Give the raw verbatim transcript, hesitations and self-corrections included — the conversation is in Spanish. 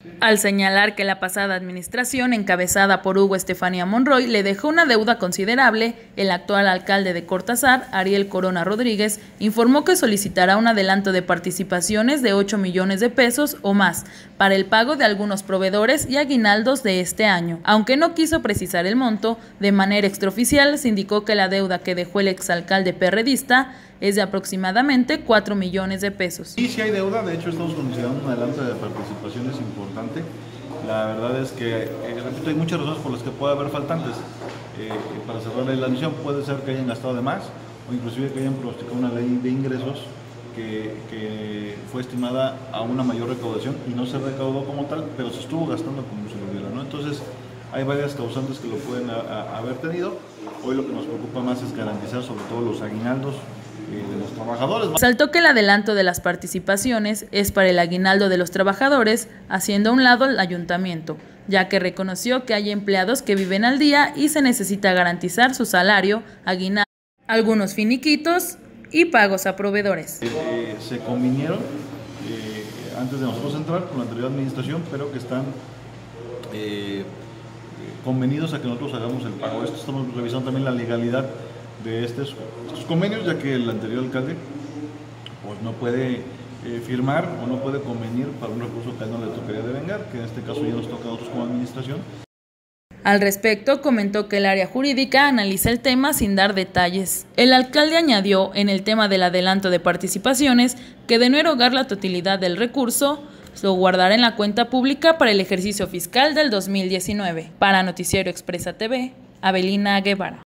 Al señalar que la pasada administración, encabezada por Hugo Estefanía Monroy, le dejó una deuda considerable, el actual alcalde de Cortázar, Ariel Corona Rodríguez, informó que solicitará un adelanto de participaciones de ocho millones de pesos o más para el pago de algunos proveedores y aguinaldos de este año. Aunque no quiso precisar el monto, de manera extraoficial se indicó que la deuda que dejó el exalcalde perredista es de aproximadamente cuatro millones de pesos. Sí, sí hay deuda, de hecho estamos considerando un adelanto de participaciones importante. La verdad es que, eh, repito, hay muchas razones por las que puede haber faltantes. Eh, para cerrar la admisión puede ser que hayan gastado de más o inclusive que hayan pronosticado una ley de ingresos que, que fue estimada a una mayor recaudación y no se recaudó como tal, pero se estuvo gastando como se lo diera, ¿no? Entonces hay varias causantes que lo pueden a, a, haber tenido. Hoy lo que nos preocupa más es garantizar sobre todo los aguinaldos de los trabajadores. Saltó que el adelanto de las participaciones es para el aguinaldo de los trabajadores, haciendo a un lado el ayuntamiento, ya que reconoció que hay empleados que viven al día y se necesita garantizar su salario, aguinaldo, algunos finiquitos y pagos a proveedores. Eh, se convinieron eh, antes de nosotros entrar con la anterior administración, pero que están eh, convenidos a que nosotros hagamos el pago. Esto estamos revisando también la legalidad de estos, estos convenios, ya que el anterior alcalde pues no puede eh, firmar o no puede convenir para un recurso que a él no le tocaría devengar, que en este caso ya nos toca a nosotros como administración. Al respecto, comentó que el área jurídica analiza el tema sin dar detalles. El alcalde añadió en el tema del adelanto de participaciones que de no erogar la totalidad del recurso, lo guardará en la cuenta pública para el ejercicio fiscal del dos mil diecinueve. Para Noticiero Expresa T V, Avelina Guevara.